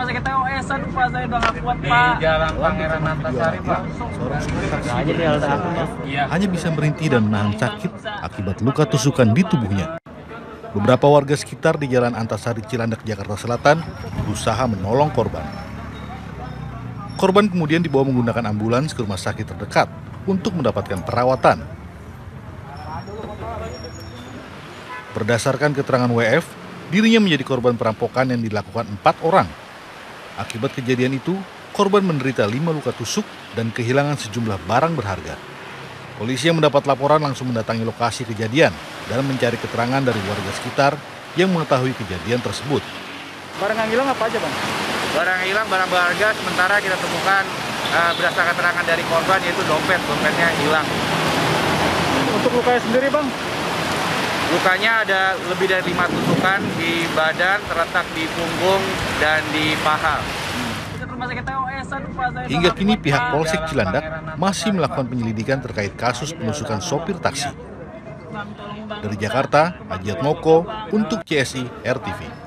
rumah sakit TOS-an Pak, saya udah nggak kuat Pak. Di Jalan Pangeran Antasari Pak. Seorang supir taksi hanya bisa berhenti dan menahan sakit akibat luka tusukan di tubuhnya. Beberapa warga sekitar di Jalan Antasari Cilandak, Jakarta Selatan berusaha menolong korban. Korban kemudian dibawa menggunakan ambulans ke rumah sakit terdekat untuk mendapatkan perawatan. Berdasarkan keterangan WF, dirinya menjadi korban perampokan yang dilakukan 4 orang. Akibat kejadian itu, korban menderita 5 luka tusuk dan kehilangan sejumlah barang berharga. Polisi yang mendapat laporan langsung mendatangi lokasi kejadian dan mencari keterangan dari warga sekitar yang mengetahui kejadian tersebut. Barang yang hilang apa aja Bang? Barang hilang, barang berharga sementara kita temukan berdasarkan keterangan dari korban yaitu dompetnya hilang. Untuk lukanya sendiri Bang? Lukanya ada lebih dari 5 tusukan di badan, terletak di punggung dan di paha. Hingga kini pihak Polsek Cilandak masih melakukan penyelidikan terkait kasus penusukan sopir taksi. Dari Jakarta, Ajiat Moko untuk CSI RTV.